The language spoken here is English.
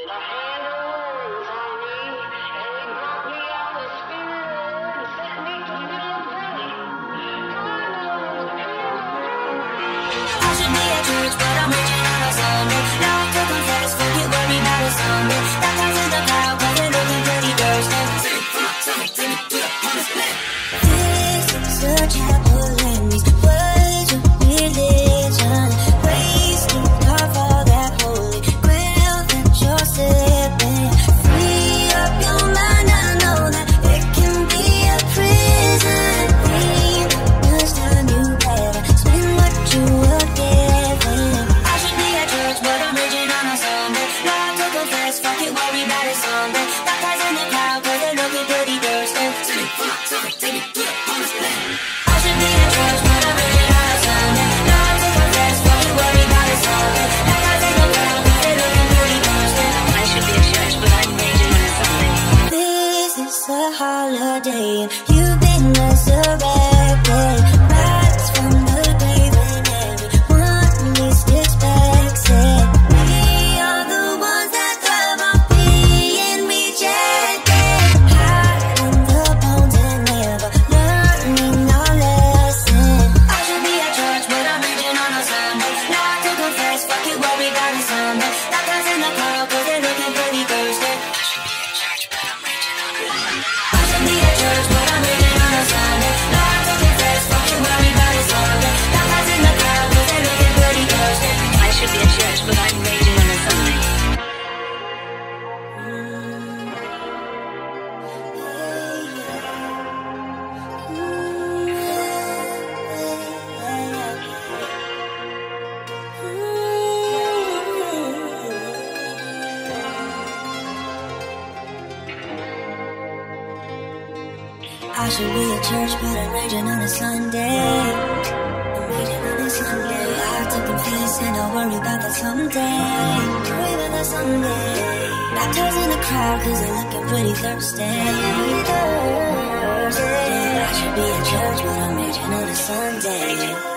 Holiday, you've been resurrected, rise from the grave when everyone least expects it. We are the ones that thrive on being rejected, hiding the bones and never learning our lesson. I should be at church, but I'm reaching on a Sunday. Not to confess, fuck it, what we got is Sunday. Not guys in the crowd, cause they're looking pretty thirsty. I should be at church, but I'm raging on a Sunday. I'm raging on a Sunday. I have to confess and I'll worry about that someday. Worry about that someday. Baptized in the crowd cause they're looking pretty thirsty. I should be at church, but I'm raging on a Sunday.